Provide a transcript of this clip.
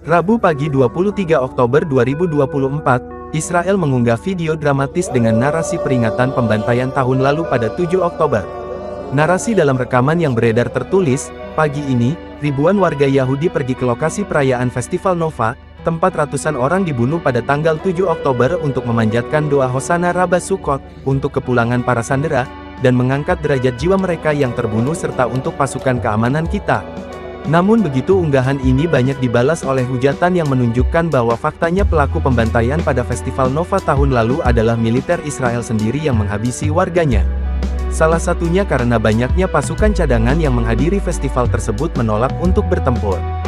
Rabu pagi 23 Oktober 2024, Israel mengunggah video dramatis dengan narasi peringatan pembantaian tahun lalu pada 7 Oktober. Narasi dalam rekaman yang beredar tertulis, "Pagi ini, ribuan warga Yahudi pergi ke lokasi perayaan Festival Nova, tempat ratusan orang dibunuh pada tanggal 7 Oktober untuk memanjatkan doa Hosana Rabbah Sukkot, untuk kepulangan para sandera, dan mengangkat derajat jiwa mereka yang terbunuh serta untuk pasukan keamanan kita." Namun begitu unggahan ini banyak dibalas oleh hujatan yang menunjukkan bahwa faktanya pelaku pembantaian pada Festival Nova tahun lalu adalah militer Israel sendiri yang menghabisi warganya. Salah satunya karena banyaknya pasukan cadangan yang menghadiri festival tersebut menolak untuk bertempur.